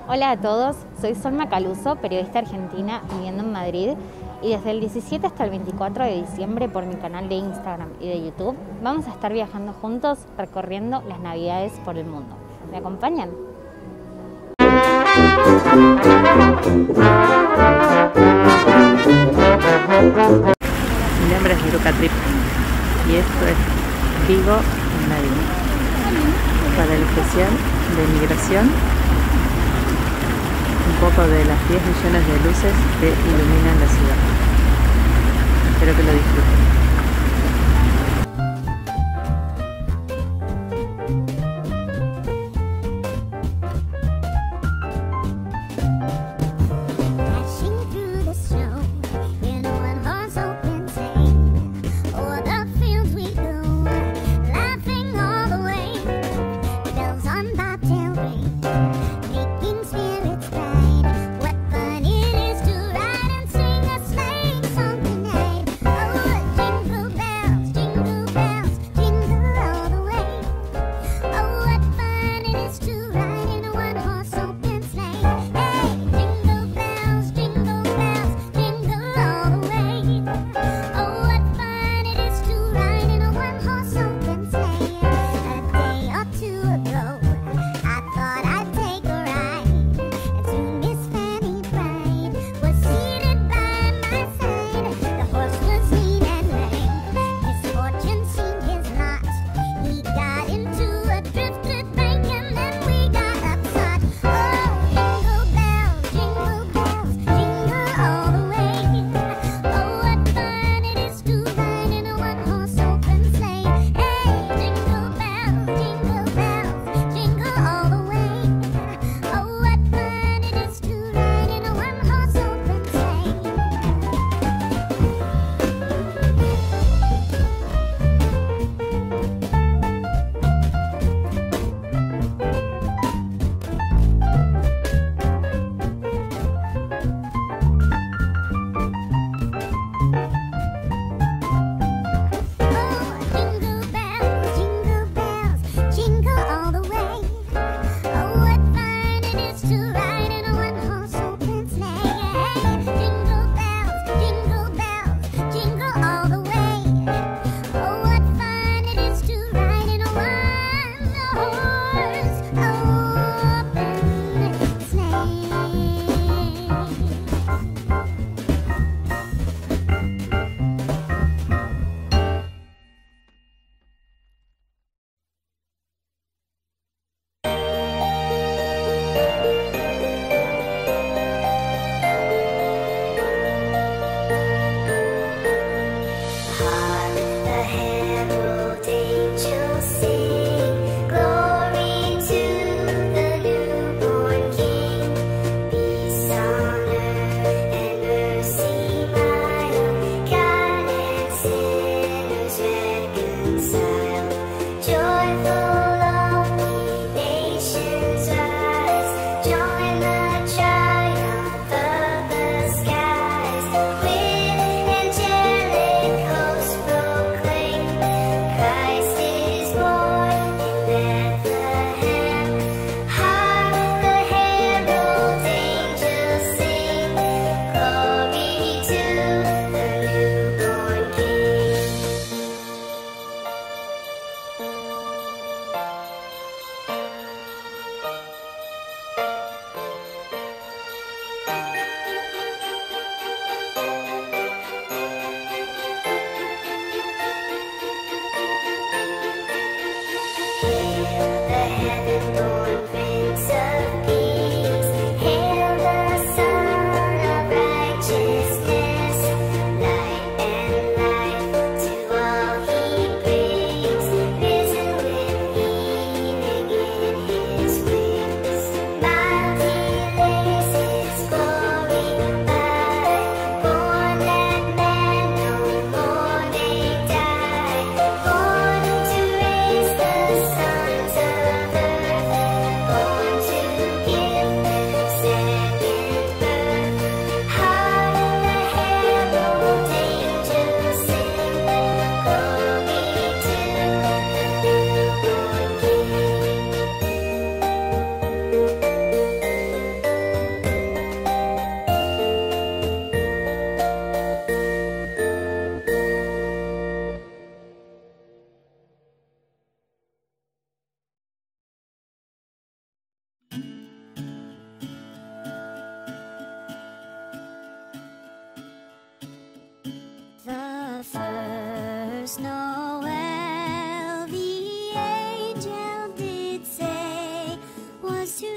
Hola a todos, soy Solma Caluso, periodista argentina viviendo en Madrid, y desde el 17 hasta el 24 de diciembre por mi canal de Instagram y de YouTube vamos a estar viajando juntos recorriendo las Navidades por el mundo. ¿Me acompañan? Mi nombre es Miruca Trip y esto es Vigo en Madrid, para el especial de migración, un poco de las 10 millones de luces que iluminan la ciudad. Espero que lo disfruten.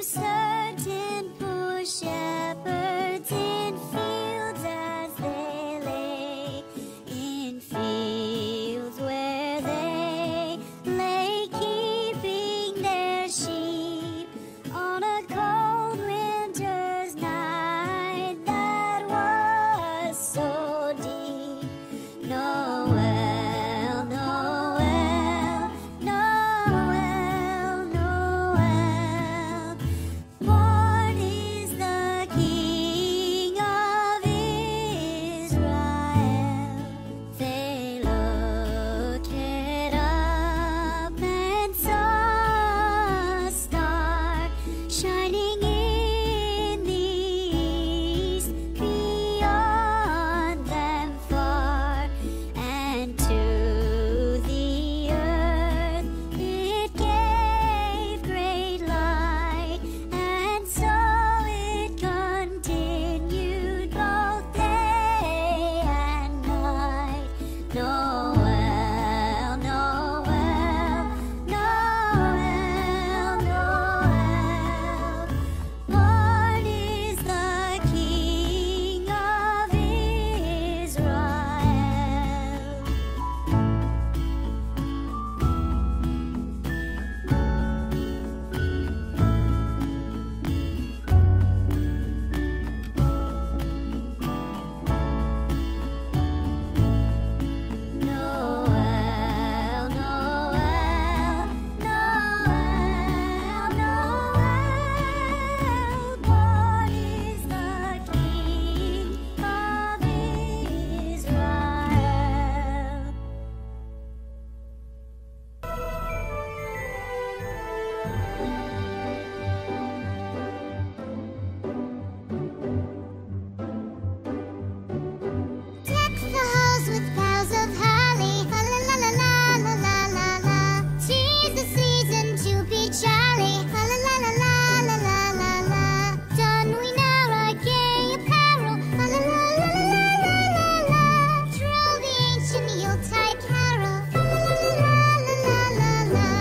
certain poor shepherds in fields as they lay, in fields where they lay keeping their sheep on a cold winter's night that was so deep. Noel, Noel, Noel, Noel. Born is the King of Israel. They looked up and saw a star shining in the east beyond them far, and to the earth it gave great light, and so it continued both day and night. Noel, Noel, Noel, Noel. Born is the King of Israel. Noel, Noel, Noel, Noel. Born is the King of Israel. Deck the halls with boughs of holly, la la la la la la la la la. 'Tis the season to be jolly, la la la la la la la la la. Don we now our gay apparel, la la la la la la la la. Troll the ancient Yuletide carol, la la la la la la la.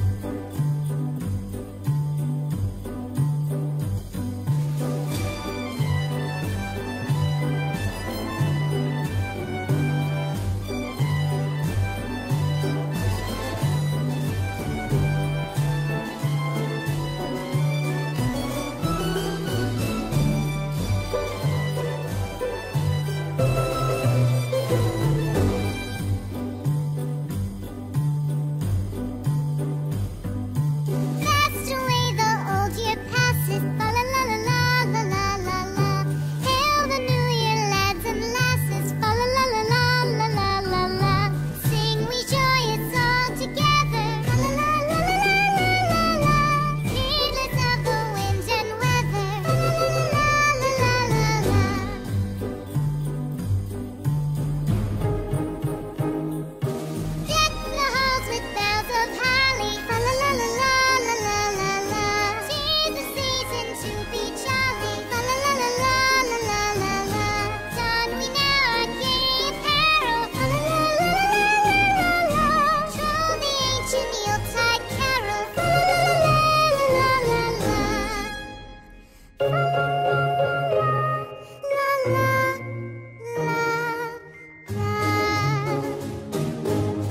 Fast away the old year passes, la la la la la la la la la. Hail the new year, lads and lasses, la la la la la la la la la. Sing we joyous all together, la la la la la la la la. Heedless of the wind and weather, la la la la la la la. Deck the halls with boughs of holly, la la la la la la la la la. 'Tis the season to be jolly, la la la la la la la la la. Don we now our gay apparel, la la la la la la la la. Troll the ancient Yuletide carol, la la la la la la la la. La la la la.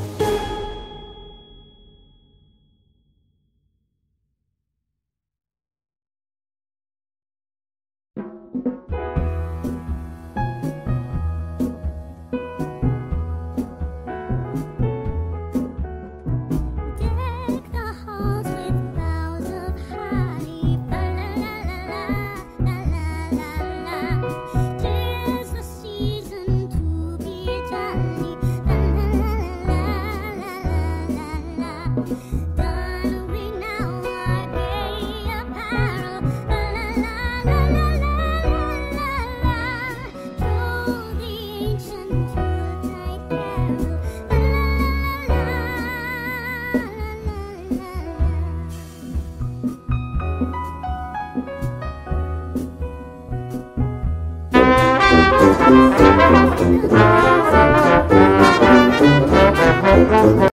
Deck the halls with boughs of holly, la la la la la la la la. 'Tis the season to be jolly, la la la la la la la. Don we now our gay apparel, la la la la la la la la. Troll the ancient Yuletide carol, la la la la la la la la la.